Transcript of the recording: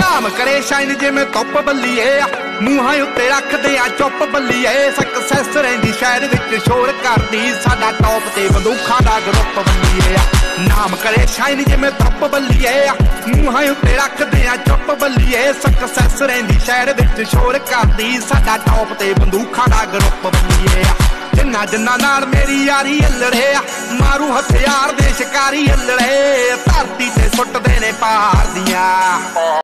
ਨਾਮ ਕਰੇ ਸ਼ਾਈਨ ਜਿਵੇਂ ਧੁੱਪ ਬੱਲੀਏ ਮੂੰਹਾਂ ਉੱਤੇ ਰੱਖਦੇ ਆ ਚੁੱਪ ਬੱਲੀਏ ਸਕਸੈਸ ਰਹਿੰਦੀ ਸ਼ਹਿਰ ਵਿੱਚ ਸ਼ੋਰ ਕਰਦੀ ਸਾਡਾ ਟੌਪ ਤੇ ਬੰਦੂਕਾਂ ਦਾ ਗਰੁੱਪ ਬੱਲੀਏ ਨਾਮ ਕਰੇ ਸ਼ਾਈਨ ਜਿਵੇਂ ਧੁੱਪ ਬੱਲੀਏ ਮੂੰਹਾਂ ਉੱਤੇ ਰੱਖਦੇ ਆ ਚੁੱਪ ਬੱਲੀਏ ਸਕਸੈਸ ਰਹਿੰਦੀ ਸ਼ਹਿਰ ਵਿੱਚ ਸ਼ੋਰ ਕਰਦੀ ਸਾਡਾ ਟੌਪ ਤੇ ਬੰਦੂਕਾਂ ਦਾ ਗਰੁੱਪ ਬੱਲੀਏ ਜਿੰਨਾ ਜਿੰਨਾ ਨਾਲ ਮੇਰੀ ਯਾਰੀ ਅਲੜੇ ਮਾਰੂ ਹਥਿਆਰ ਦੇ ਸ਼ਿਕਾਰੀ ਅਲੜੇ ਧਰਤੀ ਤੇ ਸੁੱਟਦੇ ਨੇ ਪਹਾੜ ਦੀਆਂ